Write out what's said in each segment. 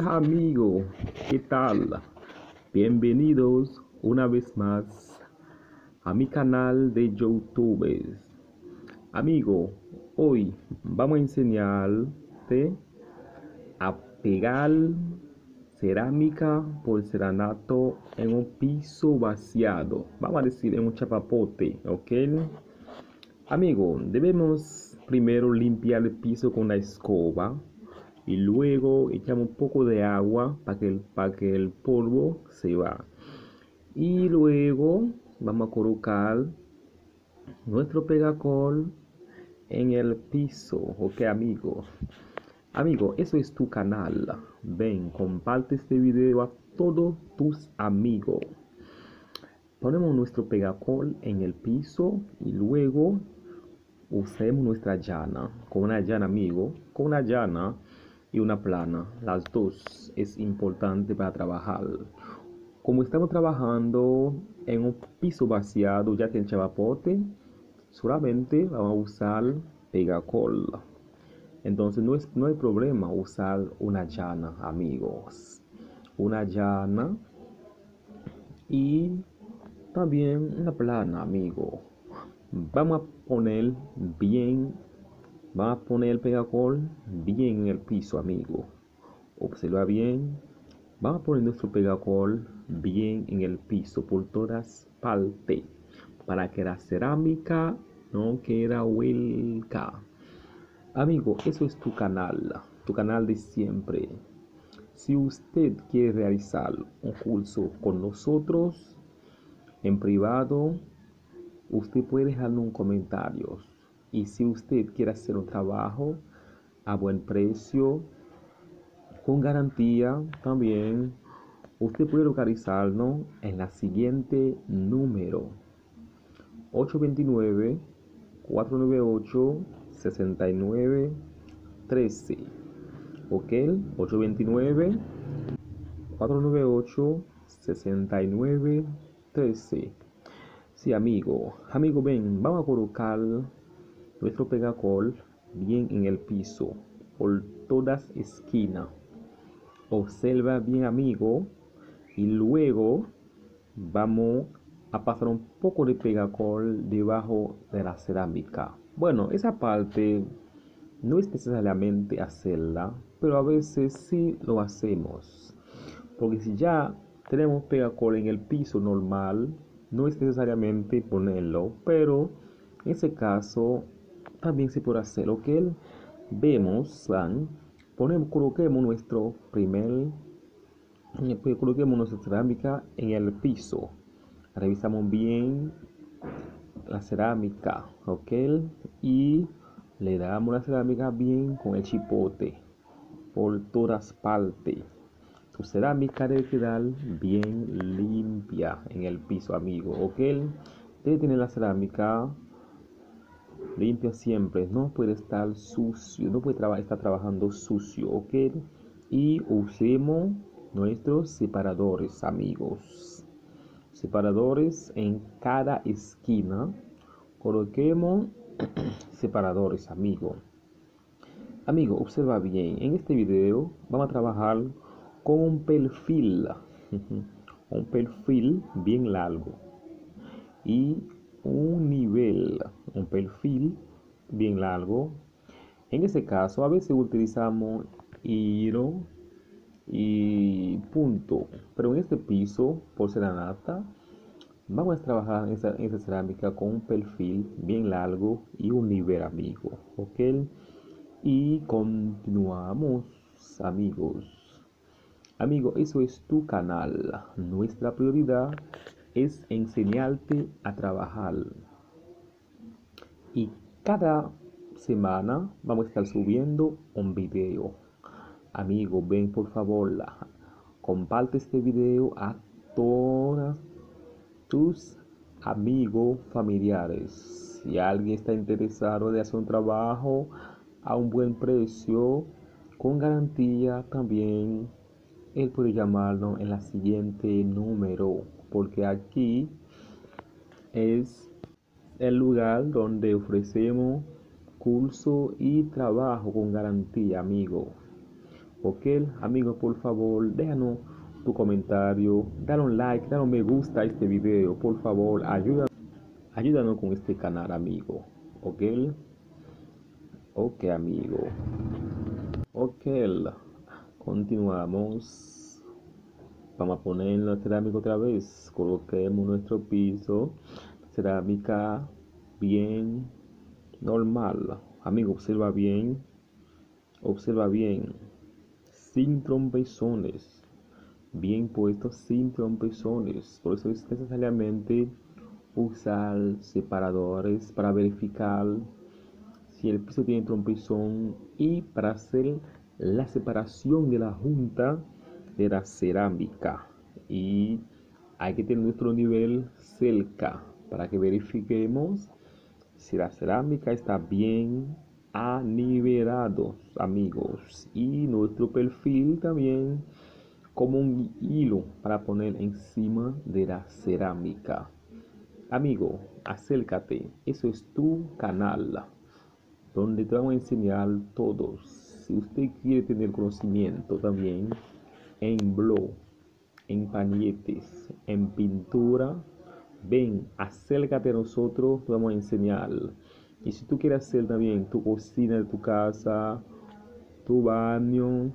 Amigo, ¿qué tal? Bienvenidos una vez más a mi canal de YouTube. Amigo, hoy vamos a enseñarte a pegar cerámica porcelanato en un piso vaciado. Vamos a decir en un chapapote, ¿ok? Amigo, debemos primero limpiar el piso con la escoba y luego echamos un poco de agua para que el polvo se va. Y luego vamos a colocar nuestro pegacol en el piso, ¿ok, amigo? Amigo, eso es tu canal. Ven, comparte este video a todos tus amigos. Ponemos nuestro pegacol en el piso y luego usemos nuestra llana. Con una llana, amigo, con una llana y una plana. Las dos es importante para trabajar. Como estamos trabajando en un piso vaciado, ya que el chapapote, solamente vamos a usar pegacol. Entonces no hay problema usar una llana, amigos. Una llana y también una plana, amigo. Vamos a poner bien, vamos a poner el pegacol bien en el piso, amigo. Observa bien. Vamos a poner nuestro pegacol bien en el piso por todas partes para que la cerámica no quede hueca. Amigo, eso es tu canal de siempre. Si usted quiere realizar un curso con nosotros en privado, usted puede dejarnos un comentario. Y si usted quiere hacer un trabajo a buen precio, con garantía, también usted puede localizarnos en la siguiente número: 829-498-6913. Ok, 829-498-6913. Sí, amigo, ven, vamos a colocar nuestro pegacol bien en el piso por todas esquinas. Observa bien, amigo, y luego vamos a pasar un poco de pegacol debajo de la cerámica. Bueno, esa parte no es necesariamente hacerla, pero a veces sí lo hacemos, porque si ya tenemos pegacol en el piso normal, no es necesariamente ponerlo, pero en ese caso también se puede hacer. Lo que vemos, coloquemos coloquemos nuestra cerámica en el piso. Revisamos bien la cerámica, ok, y le damos la cerámica bien con el chipote por todas partes. Tu cerámica debe quedar bien limpia en el piso, amigo, ok. Debe tener la cerámica limpia siempre, no puede estar sucio, no puede estar trabajando sucio, ok. Y usemos nuestros separadores, amigos. Separadores en cada esquina. Coloquemos separadores, amigo. Amigo, observa bien. En este video vamos a trabajar con un perfil. Un perfil bien largo. Y un perfil bien largo. En este caso, a veces utilizamos hilo y punto, pero en este piso porcelanata vamos a trabajar en esta cerámica con un perfil bien largo y un nivel, amigo, ok. Y continuamos, amigos, eso es tu canal. Nuestra prioridad es enseñarte a trabajar, y cada semana vamos a estar subiendo un video. Amigo, ven, por favor, comparte este video a todas tus amigos familiares. Si alguien está interesado de hacer un trabajo a un buen precio, con garantía, también él puede llamarnos en la siguiente número, porque aquí es el lugar donde ofrecemos curso y trabajo con garantía, amigo. Ok, amigo, por favor, déjanos tu comentario, dale un like, dale un me gusta a este video, por favor, ayúdanos con este canal, amigo. Ok, ok, amigo. Ok, continuamos. Vamos a poner la cerámica otra vez. Coloquemos nuestro piso. Cerámica bien normal. Amigo, observa bien. Observa bien. Sin trompezones. Bien puesto, sin trompezones. Por eso es necesariamente usar separadores para verificar si el piso tiene trompezón y para hacer la separación de la junta de la cerámica. Y hay que tener nuestro nivel cerca para que verifiquemos si la cerámica está bien anivelado, amigos, y nuestro perfil también como un hilo para poner encima de la cerámica. Amigo, acércate, eso es tu canal donde te vamos a enseñar todos. Si usted quiere tener conocimiento también en blog, en pañetes, en pintura, ven, acércate a nosotros, te vamos a enseñar. Y si tú quieres hacer también tu cocina de tu casa, tu baño,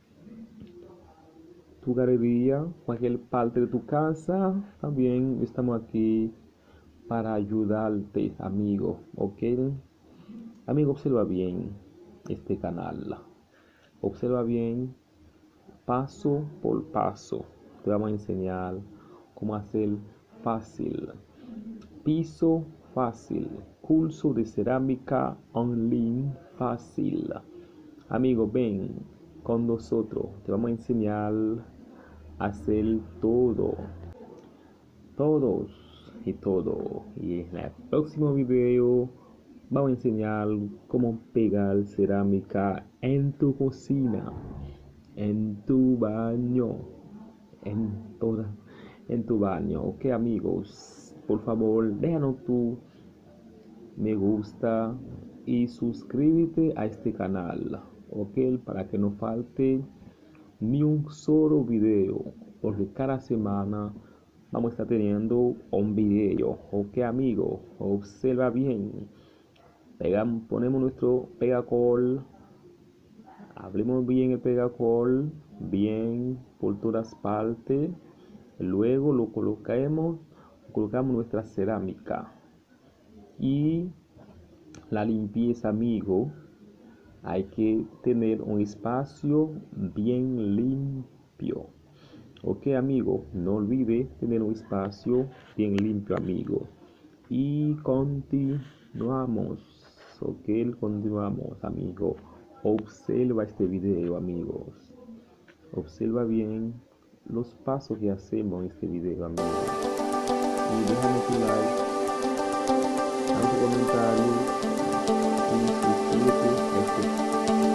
tu galería, cualquier parte de tu casa, también estamos aquí para ayudarte, amigo, ¿ok? Amigo, observa bien este canal. Observa bien paso por paso. Te vamos a enseñar cómo hacer fácil. Piso fácil. Curso de cerámica online fácil. Amigo, ven con nosotros. Te vamos a enseñar a hacer todo. Todos y todo. Y en el próximo video vamos a enseñar cómo pegar cerámica en tu cocina, en tu baño, en toda, en tu baño. Ok, amigos, por favor, déjanos tu me gusta y suscríbete a este canal, ok, para que no falte ni un solo video, porque cada semana vamos a estar teniendo un video. Ok, amigo, observa bien. Ponemos nuestro pegacol, abrimos bien el pegacol, bien por todas partes. Luego lo colocamos nuestra cerámica y la limpieza, amigo. Hay que tener un espacio bien limpio. Ok, amigo, no olvide tener un espacio bien limpio, amigo. Y continuamos. Ok, continuamos, amigo. Observa este video, amigos. Observa bien los pasos que hacemos en este video, amigos. Y déjame tu like, dame tu comentario y suscríbete a este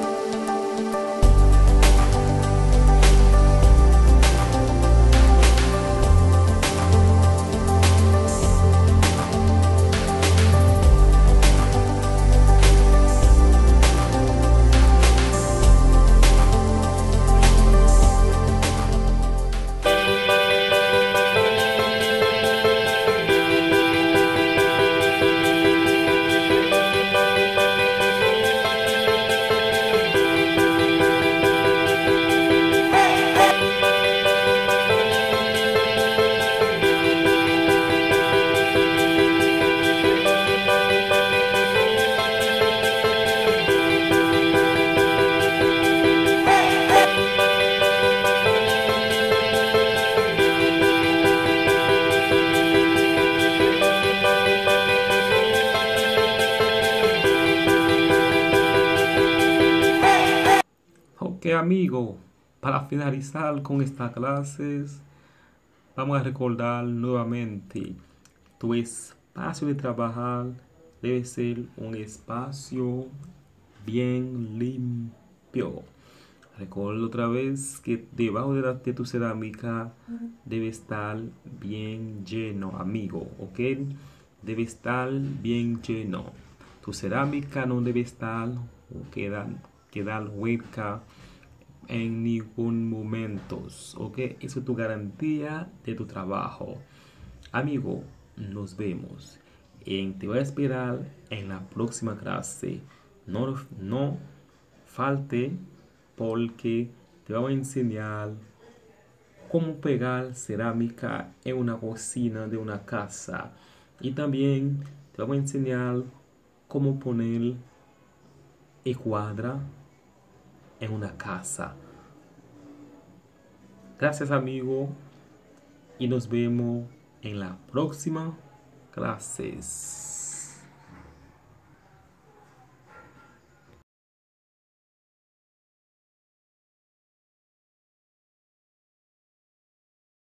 Ok, amigo, para finalizar con estas clases, vamos a recordar nuevamente, tu espacio de trabajar debe ser un espacio bien limpio. Recuerda otra vez que debajo de tu cerámica debe estar bien lleno, amigo, ¿ok? Debe estar bien lleno. Tu cerámica no debe estar o quedar hueca en ningún momento, ¿ok? Eso es tu garantía de tu trabajo. Amigo, nos vemos. Te voy a esperar en la próxima clase. No falte porque te voy a enseñar cómo pegar cerámica en una cocina de una casa. Y también te voy a enseñar cómo poner escuadra en una casa. Gracias amigo y nos vemos en la próxima clases.